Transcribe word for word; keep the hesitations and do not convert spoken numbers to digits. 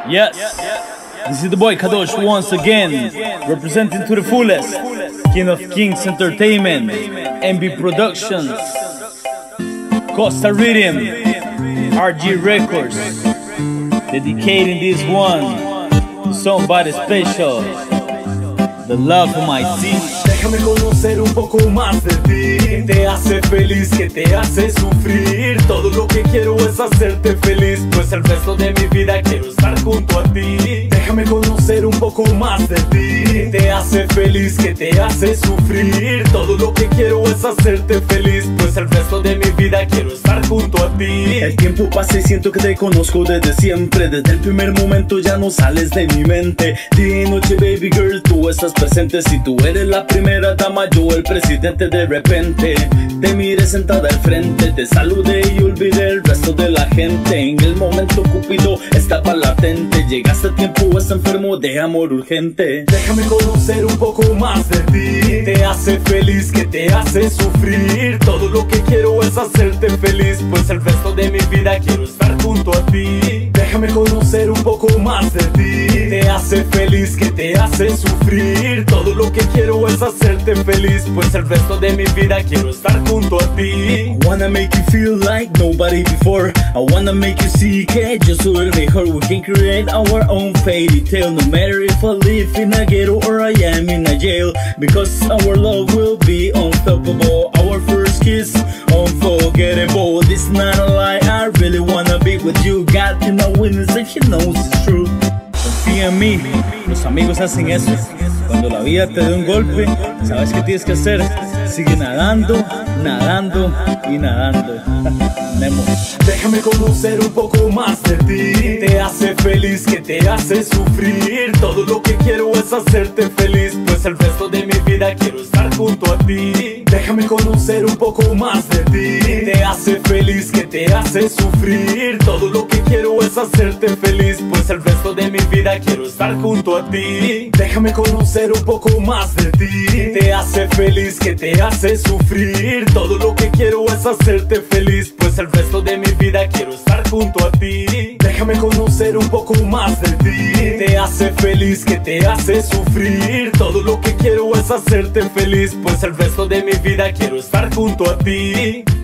Yes, this is the boy Kadosh once again, representing to the fullest, King of Kings Entertainment, M B Productions, Costa Rhythm, R G Records, dedicating this one to somebody special, the love of my city. Déjame conocer un poco más de ti. ¿Qué te hace feliz? ¿Qué te hace sufrir? Todo lo que quiero es hacerte feliz, pues el resto de mi vida quiero estar junto a ti. Déjame conocer un poco más de ti. ¿Qué te hace feliz? ¿Qué te hace sufrir? Todo lo que quiero es hacerte feliz, pues el resto de mi vida quiero estar junto a ti. El tiempo pasa y siento que te conozco desde siempre. Desde el primer momento ya no sales de mi mente. Día y noche, baby girl, tú estás presente. Si tú eres la primera dama, yo el presidente. De repente te miré sentada al frente, te saludé y olvidé el resto de la gente. En el momento Cupido estaba latente. Llegaste a tiempo, estás enfermo de amor urgente. Déjame conocer un poco más de ti. ¿Qué te hace feliz? ¿Qué te hace sufrir? Todo lo que quiero es hacerte feliz, pues el resto de mi vida quiero estar junto a ti. Déjame conocer un poco más de ti. ¿Qué te hace feliz? ¿Qué te hace sufrir? Todo lo que quiero es hacerte feliz, pues el resto de mi vida quiero estar junto a ti. I wanna make you feel like nobody before. I wanna make you see que yo soy el mejor. We can create our own fairy tale, no matter if I live in a ghetto or I am in a jail, because our love will be unstoppable. Our first kiss, unforgettable. This is not a lie, I really wanna be with you. God in my witness and he knows it's true. Confía en mí, los amigos hacen eso. Cuando la vida te dé un golpe, ¿sabes qué tienes que hacer? Sigue nadando, nadando y nadando. Nemo. Déjame conocer un poco más de ti. ¿Qué te hace feliz? ¿Qué te hace sufrir? Todo lo que quiero es hacerte feliz, pues el resto de mi vida quiero estar junto a ti. Déjame conocer un poco más de ti. ¿Qué te hace feliz? ¿Qué te hace sufrir? Todo lo que quiero es hacerte feliz, pues el resto de mi vida quiero estar junto a ti. Déjame conocer un poco más de ti. ¿Qué te hace feliz? ¿Qué te hace sufrir? Todo lo que quiero es hacerte feliz, pues el resto de mi vida quiero estar junto a ti. Déjame conocer un poco más de ti. ¿Qué te hace feliz? ¿Qué te hace sufrir? Todo lo que quiero es hacerte feliz, pues el resto de mi vida quiero estar junto a ti.